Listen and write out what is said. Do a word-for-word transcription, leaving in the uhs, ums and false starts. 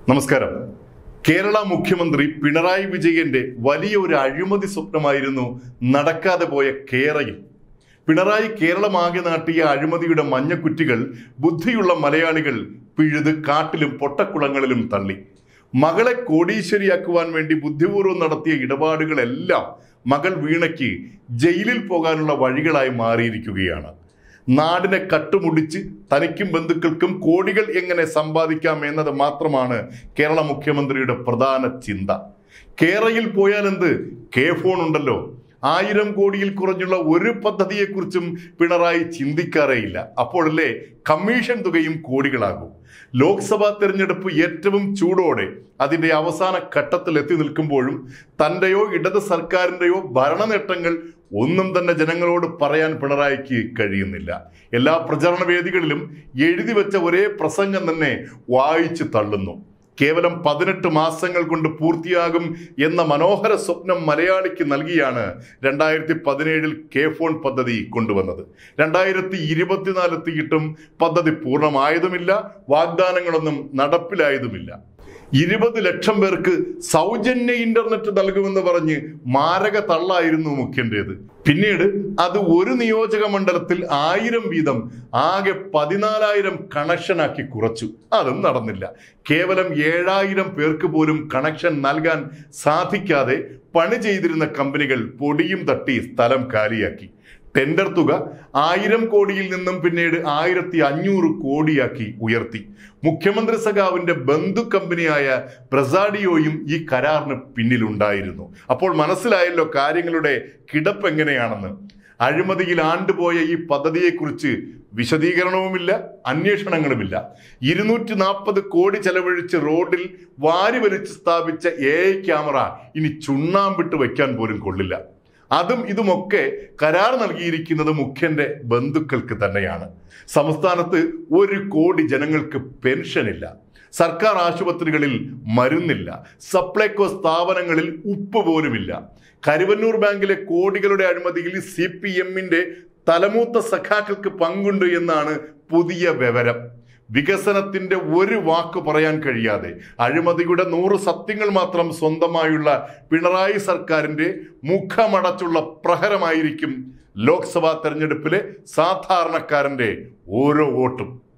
നമസ്കാരം. കേരള മുഖ്യമന്ത്രി പിണറായി വിജയന്റെ വലിയ ഒരു അഴിമതി സ്വപ്നമായിരുന്നു നടക്കാതെ പോയ കേരയിൽ. പിണറായി കേരളമാകെ നാട്ടിയ അഴിമതിയുടെ മഞ്ഞക്കുറ്റികൾ ബുദ്ധിയുള്ള മലയാളികൾ പിഴുത് കാട്ടിലും പൊട്ടക്കുളങ്ങളിലും തള്ളി. മകളെ കോടീശ്വരിയാക്കുവാൻ വേണ്ടി ബുദ്ധിപൂർവ്വം നടത്തിയ ഇടപാടുകളെല്ലാം മകൾ വീണയ്ക്ക് ജയിലിൽ പോകാനുള്ള വഴികളായി മാറിയിരിക്കുകയാണ്. നാടിനെ കട്ടുമുടിച്ച് തനിക്കും ബന്ധുക്കൾക്കും കോടികൾ എങ്ങനെ സമ്പാദിക്കാം എന്നത് മാത്രമാണ് കേരള മുഖ്യമന്ത്രിയുടെ പ്രധാന ചിന്ത. കേരളയിൽ പോയാൽ എന്ത്, കെ ഫോൺ ഉണ്ടല്ലോ. ആയിരം കോടിയിൽ കുറഞ്ഞുള്ള ഒരു പദ്ധതിയെക്കുറിച്ചും പിണറായി ചിന്തിക്കാറേയില്ല. അപ്പോഴല്ലേ കമ്മീഷൻ തുകയും കോടികളാകും. ലോക്സഭാ തെരഞ്ഞെടുപ്പ് ഏറ്റവും ചൂടോടെ അതിന്റെ അവസാന ഘട്ടത്തിൽ എത്തി നിൽക്കുമ്പോഴും തന്റെയോ ഇടത് സർക്കാരിന്റെയോ ഭരണ നേട്ടങ്ങൾ ഒന്നും തന്നെ ജനങ്ങളോട് പറയാൻ പിണറായിക്ക് കഴിയുന്നില്ല. എല്ലാ പ്രചരണ വേദികളിലും എഴുതി വെച്ച ഒരേ പ്രസംഗം തന്നെ വായിച്ചു തള്ളുന്നു. കേവലം പതിനെട്ട് മാസങ്ങൾ കൊണ്ട് പൂർത്തിയാകും എന്ന മനോഹര സ്വപ്നം മലയാളിക്ക് നൽകിയാണ് രണ്ടായിരത്തി പതിനേഴിൽ കെ ഫോൺ പദ്ധതി കൊണ്ടുവന്നത്. രണ്ടായിരത്തി ഇരുപത്തിനാലെത്തിയിട്ടും പദ്ധതി പൂർണ്ണമായതുമില്ല, വാഗ്ദാനങ്ങളൊന്നും നടപ്പിലായതുമില്ല. ഇരുപത് ലക്ഷം പേർക്ക് സൗജന്യ ഇന്റർനെറ്റ് നൽകുമെന്ന് പറഞ്ഞ് മാരക തള്ളായിരുന്നു മുഖ്യന്റേത്. പിന്നീട് അത് ഒരു നിയോജക മണ്ഡലത്തിൽ ആയിരം വീതം ആകെ പതിനാലായിരം കണക്ഷനാക്കി കുറച്ചു. അതും നടന്നില്ല. കേവലം ഏഴായിരം പേർക്ക് പോലും കണക്ഷൻ നൽകാൻ സാധിക്കാതെ പണി ചെയ്തിരുന്ന കമ്പനികൾ പൊടിയും തട്ടി സ്ഥലം കാലിയാക്കി. ടെൻഡർ തുക ആയിരം കോടിയിൽ നിന്നും പിന്നീട് ആയിരത്തി അഞ്ഞൂറ് കോടിയാക്കി ഉയർത്തി. മുഖ്യമന്ത്രി സഖാവിന്റെ ബന്ധു കമ്പനിയായ ബ്രസാഡിയോയും ഈ കരാറിന് പിന്നിലുണ്ടായിരുന്നു. അപ്പോൾ മനസ്സിലായല്ലോ കാര്യങ്ങളുടെ കിടപ്പ് എങ്ങനെയാണെന്ന്. അഴിമതിയിൽ ആണ്ടുപോയ ഈ പദ്ധതിയെക്കുറിച്ച് വിശദീകരണവുമില്ല, അന്വേഷണങ്ങളുമില്ല. ഇരുന്നൂറ്റി നാൽപ്പത് കോടി ചെലവഴിച്ച് റോഡിൽ വാരി വലിച്ച് സ്ഥാപിച്ച എ ഐ ക്യാമറ ഇനി ചുണ്ണാമ്പിട്ട് വയ്ക്കാൻ പോലും കൊള്ളില്ല. അതും ഇതുമൊക്കെ കരാർ നൽകിയിരിക്കുന്നത് മുഖ്യന്റെ ബന്ധുക്കൾക്ക് തന്നെയാണ്. സംസ്ഥാനത്ത് ഒരു കോടി ജനങ്ങൾക്ക് പെൻഷനില്ല, സർക്കാർ ആശുപത്രികളിൽ മരുന്നില്ല, സപ്ലൈകോ സ്ഥാപനങ്ങളിൽ ഉപ്പ് പോലുമില്ല. കരുവന്നൂർ ബാങ്കിലെ കോടികളുടെ അഴിമതിയിൽ സി പി എമ്മിന്റെ തലമൂത്ത സഖാക്കൾക്ക് പങ്കുണ്ട് എന്നാണ് പുതിയ വിവരം. വികസനത്തിന്റെ ഒരു വാക്ക് പറയാൻ കഴിയാതെ അഴിമതിയുടെ നൂറ് സത്യങ്ങൾ മാത്രം സ്വന്തമായുള്ള പിണറായി സർക്കാരിന്റെ മുഖമടച്ചുള്ള പ്രഹരമായിരിക്കും ലോക്സഭാ തെരഞ്ഞെടുപ്പിലെ സാധാരണക്കാരന്റെ ഓരോ വോട്ടും.